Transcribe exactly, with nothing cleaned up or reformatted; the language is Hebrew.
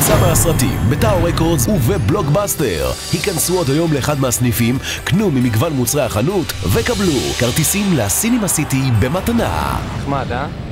מבצע מהסרטים בטאו רקורדס ובבלוקבאסטר. היכנסו עוד היום לאחד מהסניפים, קנו ממגוון מוצרי החנות וקבלו כרטיסים לסינמה סיטי במתנה. נחמד, אה?